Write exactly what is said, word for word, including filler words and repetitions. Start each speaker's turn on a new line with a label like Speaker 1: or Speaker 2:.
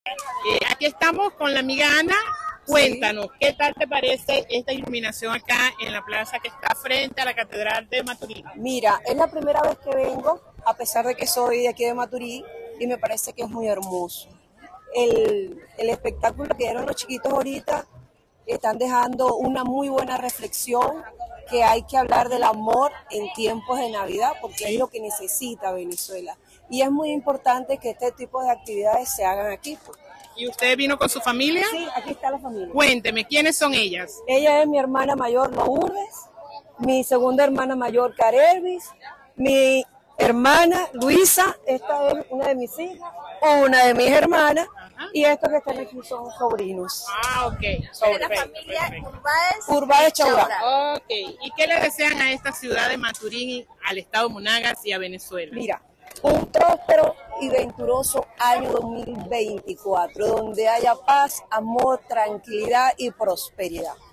Speaker 1: Eh, aquí estamos con la amiga Ana. Cuéntanos, sí. ¿Qué tal te parece esta iluminación acá en la plaza que está frente a la Catedral de Maturín?
Speaker 2: Mira, es la primera vez que vengo, a pesar de que soy de aquí de Maturín, y me parece que es muy hermoso. El, el espectáculo que dieron los chiquitos ahorita están dejando una muy buena reflexión, que hay que hablar del amor en tiempos de Navidad, porque es lo que necesita Venezuela. Y es muy importante que este tipo de actividades se hagan aquí.
Speaker 1: ¿Y usted vino con su familia?
Speaker 2: Sí, aquí está la familia.
Speaker 1: Cuénteme, ¿quiénes son ellas?
Speaker 2: Ella es mi hermana mayor, Lourdes, mi segunda hermana mayor, Carelvis, mi hermana Luisa, esta es una de mis hijas, una de mis hermanas, ajá, y estos que están aquí son sobrinos.
Speaker 1: Ah, ok.
Speaker 3: De la familia Urbáez,
Speaker 2: Urbáez Chaurá.
Speaker 1: Ok. ¿Y qué le desean a esta ciudad de Maturín, al estado Monagas y a Venezuela?
Speaker 2: Mira, un próspero y venturoso año dos mil veinticuatro, donde haya paz, amor, tranquilidad y prosperidad.